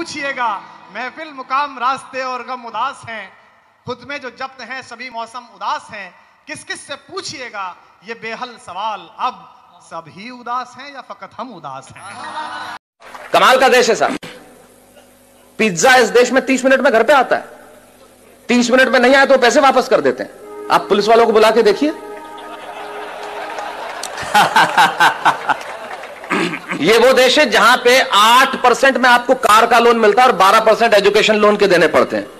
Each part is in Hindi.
पूछिएगा। महफिल मुकाम रास्ते और गम उदास हैं, खुद में जो जब्त हैं सभी मौसम उदास हैं। किस किस से पूछिएगा ये बेहल सवाल, अब सभी उदास हैं या फकत हम उदास हैं। कमाल का देश है साहब। पिज्जा इस देश में 30 मिनट में घर पे आता है, 30 मिनट में नहीं आया तो पैसे वापस कर देते हैं। आप पुलिस वालों को बुला के देखिए। ये वो देश है जहां पे 8% में आपको कार का लोन मिलता है और 12% एजुकेशन लोन के देने पड़ते हैं।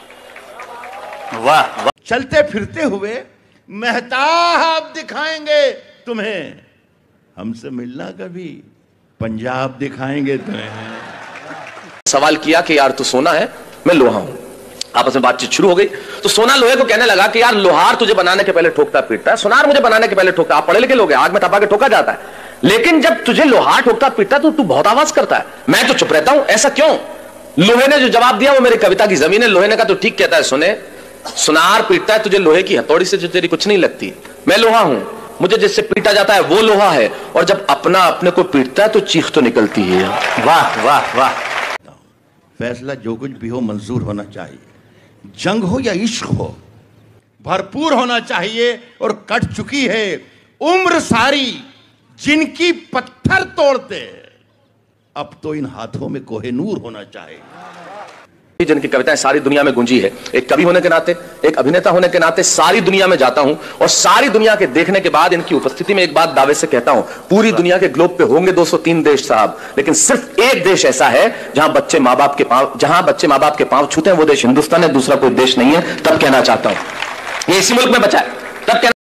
वाह वाह। चलते फिरते हुए मेहताब दिखाएंगे तुम्हें, हमसे मिलना कभी पंजाब दिखाएंगे तुम्हें। सवाल किया कि यार तू सोना है, मैं लोहा हूं। आपस में बातचीत शुरू हो गई तो सोना लोहे को कहने लगा कि यार लोहार तुझे बनाने के पहले ठोकता पीटता है, सुनार मुझे बनाने के पहले ठोकता। आप पढ़े लिखे लोग हैं, आग में तपा के ठोका जाता है, लेकिन जब तुझे लोहार ठोकता पीटता तो तू बहुत आवाज करता है, मैं तो चुप रहता हूं, ऐसा क्यों? लोहे ने जो जवाब दिया वो मेरी कविता की जमीन है। लोहे ने कहा तो ठीक कहता है, सुने सुनार पीटता है तुझे लोहे की हथौड़ी से जो तेरी कुछ नहीं लगती, मैं लोहा हूं, मुझे जिससे पीटा जाता है वो लोहा है, और जब अपना अपने को पीटता है तो चीख तो निकलती है। वाह वाह वाह। फैसला जो कुछ भी हो मंजूर होना चाहिए, जंग हो या इश्क हो भरपूर होना चाहिए। और कट चुकी है उम्र सारी जिनकी पत्थर तोड़ते, अब तो इन हाथों में कोहिनूर होना चाहिए। जिनकी कविताएं सारी दुनिया में गूंजी है, एक कवि होने के नाते, एक अभिनेता होने के नाते सारी दुनिया में जाता हूं और सारी दुनिया के देखने के बाद इनकी उपस्थिति में एक बात दावे से कहता हूं, पूरी दुनिया के ग्लोब पे होंगे 203 देश साहब, लेकिन सिर्फ एक देश ऐसा है जहां बच्चे मां बाप के पांव छूते हैं, वो देश हिंदुस्तान है, दूसरा कोई देश नहीं है। तब कहना चाहता हूं ये इसी मुल्क में बचा है, तब कहना